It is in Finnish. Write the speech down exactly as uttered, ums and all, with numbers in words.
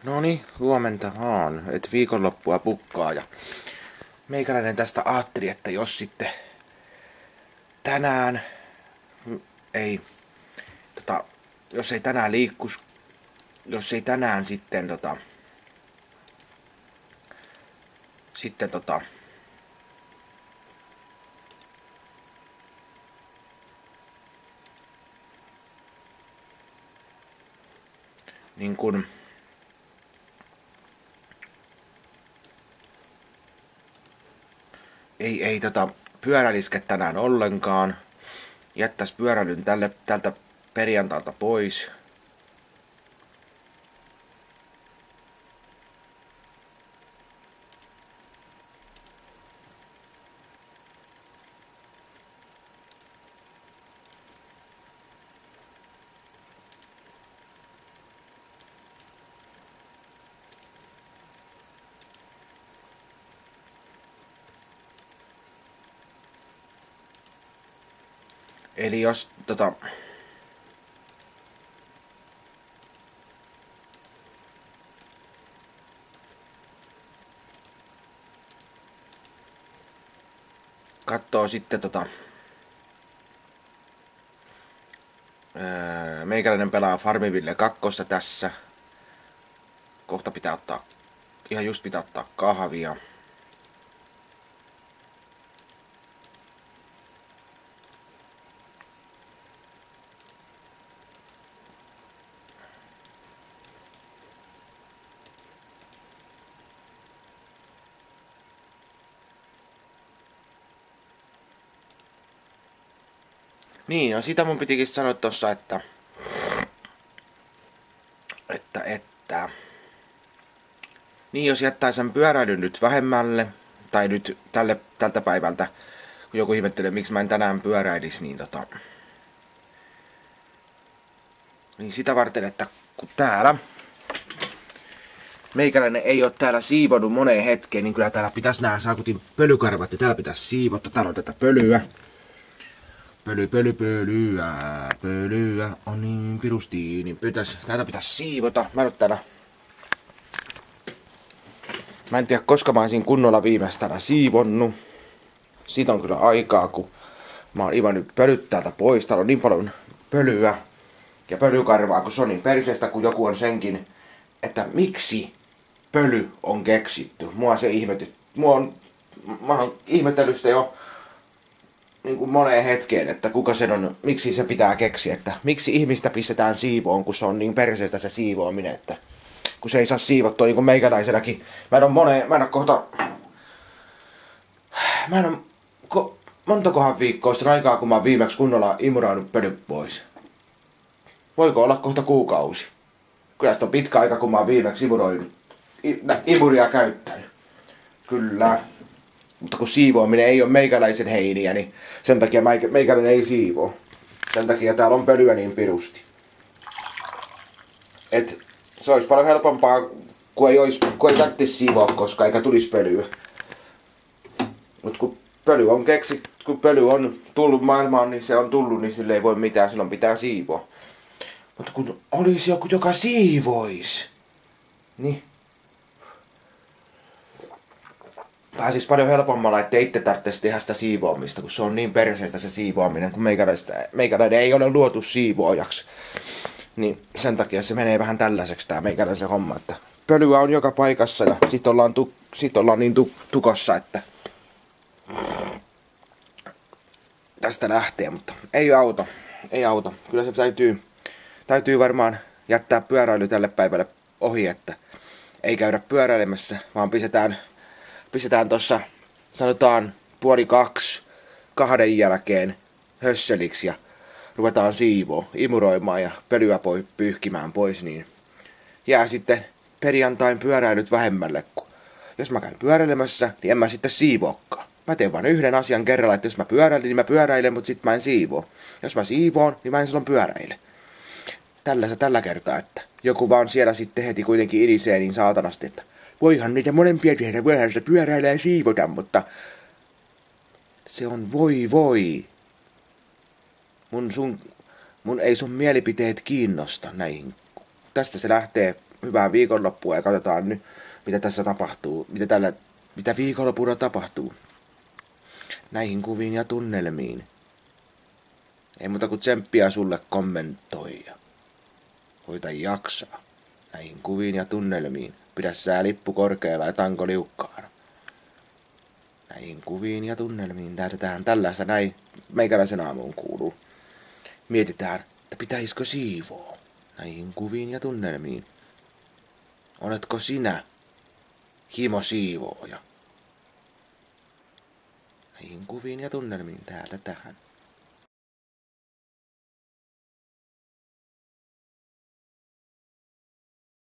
Noni, huomenta vaan, et viikonloppua pukkaa ja meikäläinen tästä ajatteli, että jos sitten tänään ei, tota, jos ei tänään liikkus, jos ei tänään sitten tota, sitten tota, niin kun ei, ei tota, pyöräiliske tänään ollenkaan. Jättäis pyöräilyn tälle, tältä perjantailta pois. Eli jos tota katsoo sitten tota öö, meikäläinen pelaa Farmville kakkosta tässä. Kohta pitää ottaa, ihan just pitää ottaa kahvia. Niin, no sitä mun pitikin sanoa tossa, että että, että niin, jos jättää sen pyöräilyn nyt vähemmälle, tai nyt tälle, tältä päivältä, kun joku ihmettelee, miksi mä en tänään pyöräilis, niin tota niin sitä varten, että kun täällä meikäläinen ei oo täällä siivonut moneen hetkeen, niin kyllä täällä pitäis nää saakutin pölykarvat, ja täällä pitäis siivota, täällä on tätä pölyä. Pöly, pöly, pölyä, pölyä on niin pirusti, niin pitäis, täältä pitäis siivota. Mä en oo täällä, mä en tiedä koska mä olisin kunnolla viimeistä täällä siivonnut. Siitä on kyllä aikaa, kun mä oon Ivan nyt pölyt täältä pois. Täällä on niin paljon pölyä ja pölykarvaa, kun se on niin perisestä, kun joku on senkin, että miksi pöly on keksitty. Mua se ihmety, mua on, mä oon ihmetellyt sitä jo niin kuin moneen hetkeen, että kuka sen on, miksi se pitää keksiä, että miksi ihmistä pistetään siivoon, kun se on niin perseestä se siivoaminen, että kun se ei saa siivottua niin kuin meikäläiselläkin. Mä en oo moneen, mä en oo kohta, mä en oo ko, montakohan viikkoa sitten aikaa, kun mä oon viimeksi kunnolla imuroinut pölyt pois. Voiko olla kohta kuukausi? Kyllä sitä on pitkä aika, kun mä oon viimeksi imuroinut, imuria käyttänyt. Kyllä. Mutta kun siivoaminen ei ole meikäläisen heiniä, niin sen takia meikäläinen ei siivoo. Sen takia täällä on pölyä niin pirusti. Et se olisi paljon helpompaa, kun ei, olisi, kun ei tarvitsisi siivoa koska eikä tulisi pölyä. Mut kun pöly on keksit, kun pöly on tullut maailmaan, niin se on tullut, niin sille ei voi mitään, silloin pitää siivoa. Mutta kun olisi joku, joka siivoisi, niin pääsis paljon helpommalla, ettei itse tarvitsisi tehdä sitä siivoamista, kun se on niin perseestä se siivoaminen, kun meikäläinen ei ole luotu siivoajaksi. Niin sen takia se menee vähän tällaiseksi tää meikäläisen homma, että pölyä on joka paikassa ja sit ollaan, tu sit ollaan niin tu tukossa, että tästä lähtee, mutta ei auta, ei auta. Kyllä se täytyy, täytyy varmaan jättää pyöräily tälle päivälle ohi, että ei käydä pyöräilemässä, vaan pistetään Pistetään tossa, sanotaan puoli kaksi, kahden jälkeen hösseliksi ja ruvetaan siivoo, imuroimaan ja pölyä poi, pyyhkimään pois, niin jää sitten perjantain pyöräilyt vähemmälle, kun jos mä käyn pyöräilemässä, niin en mä sitten siivoakaan. Mä teen vaan yhden asian kerralla, että jos mä pyöräilen, niin mä pyöräilen, mutta sit mä en siivoo. Jos mä siivoon, niin mä en silloin pyöräile. Tällä se tällä kertaa, että joku vaan siellä sitten heti kuitenkin ilisee niin saatanasti, että voihan niitä molempia tehdä, voihan sitä pyöräillä ja siivota, mutta se on voi voi. Mun, sun, mun ei sun mielipiteet kiinnosta näihin. Tästä se lähtee hyvää viikonloppua ja katsotaan nyt, mitä tässä tapahtuu, mitä tällä, mitä viikonloppuna tapahtuu. Näihin kuviin ja tunnelmiin. Ei muuta kuin tsemppiä sulle kommentoija. Koita jaksaa. Näihin kuviin ja tunnelmiin. Pidä sää lippu korkealla ja tanko liukkaana. Näihin kuviin ja tunnelmiin täytetään tällaista näin meikäläisen aamuun kuuluu. Mietitään, että pitäisikö siivoo. Näihin kuviin ja tunnelmiin. Oletko sinä himo siivooja? Näihin kuviin ja tunnelmiin täältä tähän.